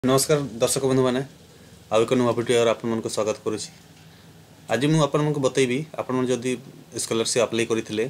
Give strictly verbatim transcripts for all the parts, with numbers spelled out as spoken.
नमस्कार दर्शक बंधु मैंने आउ एक नुआ भिडियो आपको स्वागत करुँच। आज मुझे आपको बतैबी आपण जदि स्कॉलरशिप अप्लाई करते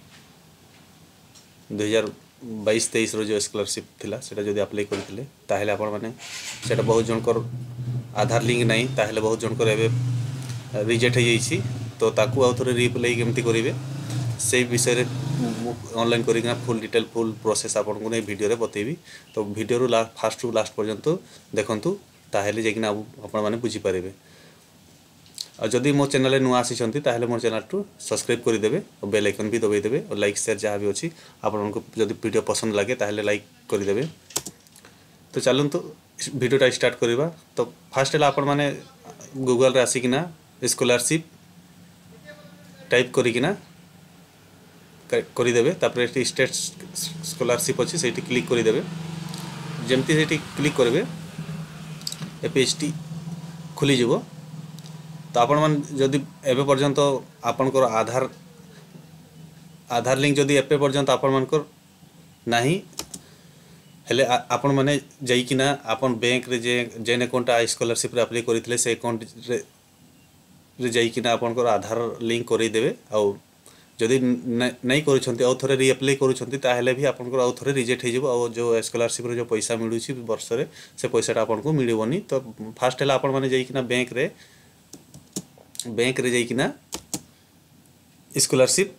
दुई हजार बैश तेईस रो स्कॉलरशिप थिला सेटा जदि अप्लाई करते ताहले आपण माने सेटा बहुत जनकर आधार लिंक नहीं ताहले बहुत जनकर एबे रिजेक्ट हो जाइछि। तो ताकू आउ थोड़े रिअप्लाई केमती करेंगे से विषय ऑनलाइन करिना फुल डिटेल फुल प्रोसेस आपको नहीं वीडियो रे बतेबी। तो वीडियो रू लास्ट फास्ट रू लास्ट पर्यंत देखंतु ताहेले जेकिना आपण माने बुझी पारेबे। और जदि मो चैनल नुआ आसी ताहेले मोर चैनल टू सब्सक्राइब कर देबे और बेल आइकन भी दबाई देबे और लाइक शेयर जहाँ भी अच्छी आपको जदि वीडियो पसंद लगे ताहेले लाइक कर देबे। तो चलतु वीडियोटा स्टार्ट करवा। तो फास्ट है आपण माने गूगल रे आसिकिना स्कॉलरशिप टाइप करिकिना करदेवे तापर स्टेट स्कॉलरशिप अच्छी से क्लिक करदेवे। जमती से क्लिक करेंगे ए पेज टी खुली जीवो। तो आपण मान जदि एबे पर्यंत आपनकर आधार आधार लिंक जदि एबे पर्यंत आपण मानकर नाही हेले आपण माने जाइकिना आपण बैंक रे जे जेन अकाउंट स्कॉलरशिप रे अप्लाई करथिले से अकाउंट रे रे जाइकिना आपनकर आधार लिंक करै देबे। आ जदि नहीं करूछंती आउ थोड़े रिअप्लाई करूछंती ताहेले भी आपनकर आउ थोड़े रिजेक्ट हो जिवो। और जो स्कॉलरशिप रे जो पैसा मिलुछि वर्ष रे से पैसाटा आपनको मिलिबोनी। तो फास्ट है आपण माने जाइकिना बैंक रे बैंक रे जाइकिना स्कॉलरशिप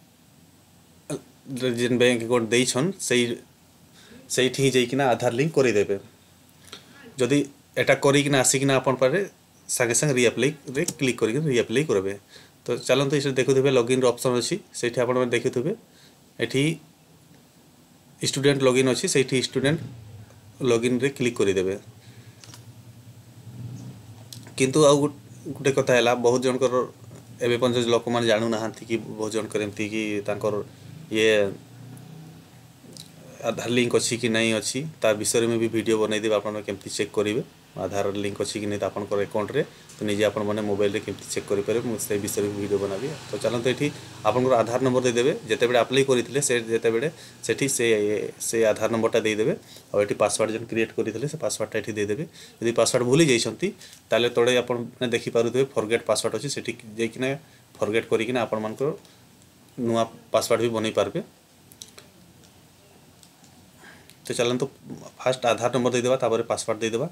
जेन बैंक अकाउंट देइछन सही सही ठीक जाइकिना आधार लिंक करि देबे। जदि एटा करिकिना आसिकिना आपण पारे संगे संगे रिअप्लाई रे क्लिक करिकिना रिअप्लाई करबे। तो चलते इसे देखुवे लॉगिन ऑप्शन अच्छी से आप देखुवे ये स्टूडेंट लॉगिन अच्छी से स्टूडेंट लॉगिन रे क्लिक करदेवे। किंतु आउ गोटे कथा है बहुत जनकर एवं पंच लोक मैंने जानू ना कि बहुत जनकर एमती कि तांकर ये आधार लिंक अच्छी कि नहीं अच्छी ता विषय में भी वीडियो बनईदेवे आप केमती चेक करेंगे आधार लिंक अच्छी कि नहीं आपंकर अकाउंट रे। तो निजे आप मोबाइल रे केमती चेक करेंगे मुझे विषय में वीडियो बनाबी। तो चलते ये आपंकर आधार नंबर देदेवे जितेबले अप्लाई करते से जितेबले से से आधार नंबरटा देदेवे और ये पासवर्ड जो क्रिएट करते से पासवर्डटा ये देदेवे। यदि पासवर्ड भूली जाइछंती ताले तळे आपण देखि पारुथबे फॉरगेट पासवर्ड अच्छी से जाइकिना फॉरगेट करिकिना आपण मानकर नुआ पासवर्ड भी बनै पारबे। तो चलते फास्ट आधार नंबर देदेवा तापर पासवर्ड देदेवा।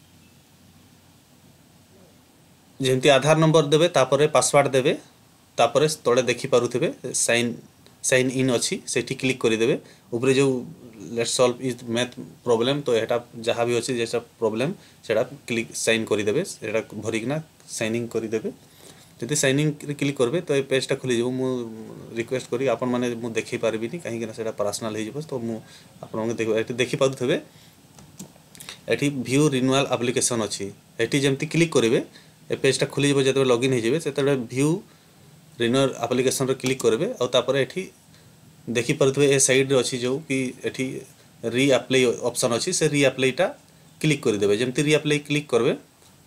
जमती आधार नंबर देवे तापर पासवर्ड देवे तापर तले देखि पारुथबे साइन साइन इन अच्छी से क्लिक करदेवे। ऊपर जो let's solve is math problem तो यहाँ जहाँ भी अच्छी जैसा प्रॉब्लम से क्लिक साइन करदेवे से भरिकिना साइनिंग करदेवे। जब साइनिंग क्लिक करेंगे तो ये पेजटा खुली जाव। मु रिक्वेस्ट करी आपण माने मु देखि पारबिनी कहीं से पर्सनल हो तो मुझे देखि पारुथबे एठी व्यू रिन्यूअल एप्लिकेशन अच्छी एठी जमती क्लिक करेंगे ए पेजटा खुली जाव। जब लॉगिन हो जाए से व्यू रिन्यूअल एप्लिकेशन क्लिक करेंगे और तापर एठी देखि पारुथबे ए साइड रे अच्छी जो कि एठी रीअप्लाई ऑप्शन अच्छी से रीअप्लाईटा क्लिक करदेवे। जमती रीअप्लाई क्लिक करेंगे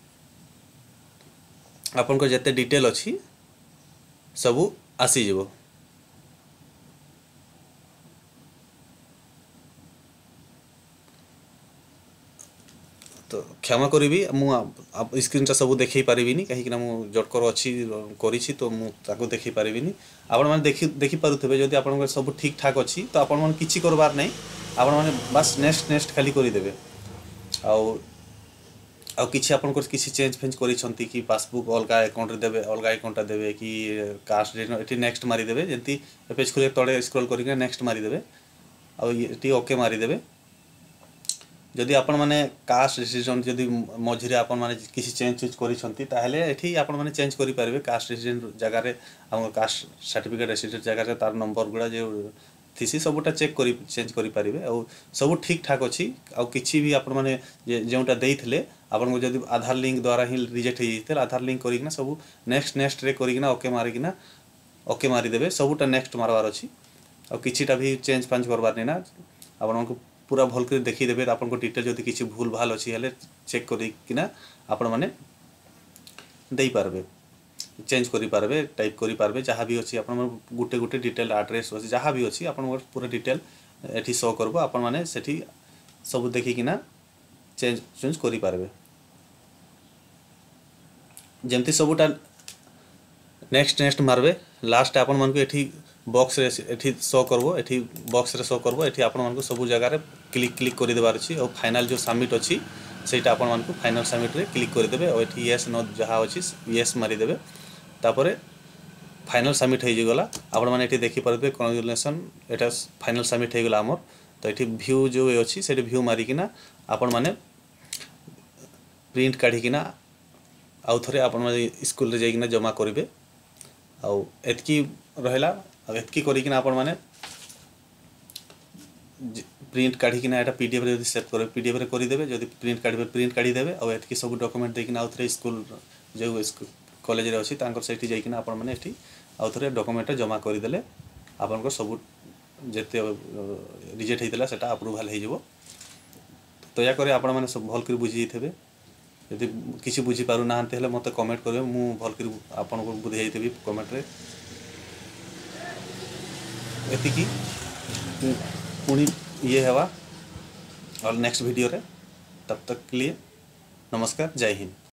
आपन जिते डिटेल अच्छी सबू आसीज। तो क्षमा करी मु स्क्रीन सब देखी पारिनी कहीं जटकर अच्छी करी तो मुझे देखी पारिनी। आपण मैंने देखी देखी पारुथे जदि आप सब ठीक ठाक अच्छी तो आपण मैंने किसी करबार नहीं आपण मैंने बस नेक्स्ट नेक्स्ट खाली करदेवे। आउ आउ किसी आप किसी चेंज फेंज करी कि पासबुक अलग अकाउंट देवे अलग अकाउंट देवे कि कास्ट ये नेक्स्ट मारिदेवे। जमी पेज खुले तले स्क्रॉल करके नेक्स्ट मारिदेवे आउ ये ओके मारिदेवे। जदि आपण माने कास्ट रेसिडेंट जदि मझे आपण माने किसी चेंज चेंज करी ताहेले एठी आपण माने चेंज करि पारिबे। कास्ट रेसिडेंट जगह रे हम कास्ट सर्टिफिकेट रेसिडेंट जगह रे तार नंबर गुड़ा जो थीसी सबुटा चेक करी चेंज करि पारिबे। और सब ठीक ठाक अच्छी आउ किछि भी आपण माने जोटा देइथिले आपण को जदि आधार लिंक द्वारा ही रिजेक्ट हो जाइते आधार लिंक करिकिना सब नेक्स्ट नेक्स्ट रे करिकिना ओके मारिकिना ओके मारिदेवे। सबुटा नेक्स्ट मारबार अच्छी और किछिटा भी चेंज फांज करबार नहीं ना आपण को पूरा भल कर देखीदेवे। आपको डिटेल जदि किसी भूल भाल अच्छी हेले चेक करिकिना आपण माने देई पारबे चेंज करि पारबे टाइप करि पारबे जहाँ भी अच्छी आप गोटे गोटे डिटेल एड्रेस अच्छी जहाँ भी अच्छी आप पूरा डिटेल एठी शो करबो। आपण माने सेठी सब देखिकिना चेंज चेंज करें जमती सबूटा नेक्स्ट नेक्स्ट मारबे लास्ट आपण मन को एठी बॉक्स रे एठी शो करबो एठी बॉक्स रे शो करबो एठी आपण मन को सब जगह रे क्लिक क्लिक कर देबार अछि और फाइनल जो सबमिट अछि सेटा आपण मन को फाइनल सबमिट रे क्लिक कर देबे और एठी यस नो जहा अछि यस मारी देबे तापरे फाइनल सबमिट हो गला आपण माने एठी देखि परबे कांग्रेचुलेशन एटा फाइनल सबमिट हो गला हमर तो एठी व्यू जो अछि सेठी व्यू मारी किना आपण माने प्रिंट काढी किना आउ थरे आपण माने स्कूल रे जाइकिना जमा करिवे आउ एतकी रहला अब एतकी करी किना आपण माने प्रिंट काढी किना एटा पीडीएफ रे सेव करे पीडीएफ रे करि देबे जदी प्रिंट काढबे प्रिंट काढी देबे और एतकी सब डॉक्यूमेंट दे किना आउ थरे स्कूल जो कॉलेज रे अछि तांकर सेठी जाई किना आपण माने एठी आउ थरे डॉक्यूमेंट जमा करि देले आपण को सब जेते रिजेक्ट हेतला सेटा अप्रूवल हे जिवो तो या करे आपण माने सब भल कर बुझी जेथबे यदि किसी बुझी पारु नाहंते हेले मते कमेंट करबे मु भल कर आपण को बुझाई देबी कमेंट रे एति की पुणी ये हेवा और नेक्स्ट वीडियो रे तब तक के लिए नमस्कार जय हिंद।